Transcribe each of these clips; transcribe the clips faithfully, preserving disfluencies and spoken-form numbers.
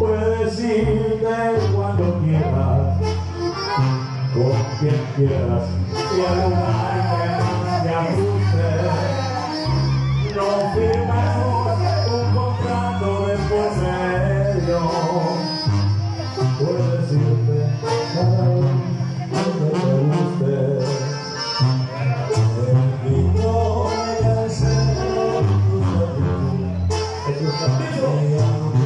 Puedes irte cuando quieras, con quien quieras, y al lugar que más te guste. No firmemos un contrato de por medio. Puedes irte cada vez donde te guste. El vino debe ser tu salud. Es un capricho.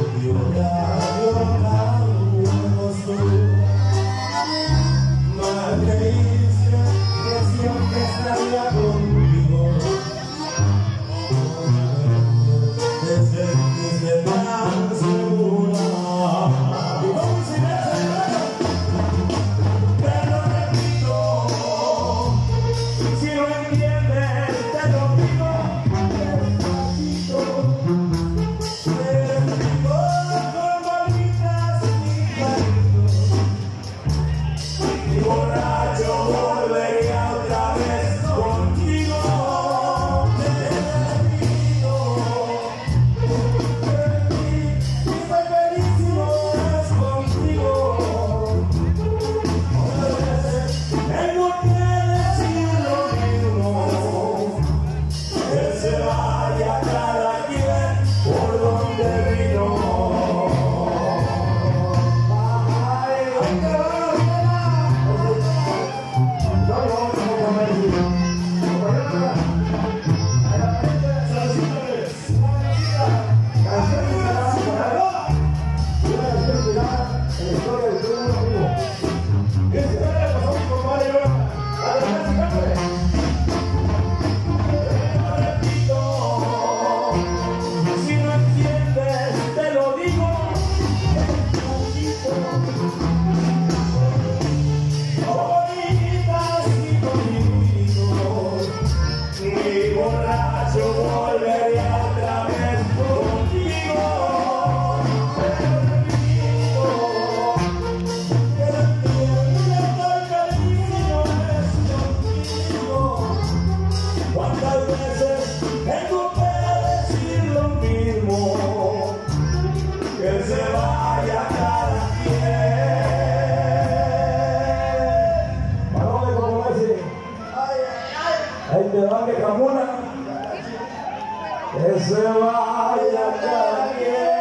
Ahí te va que camuna, que se vaya cada quien.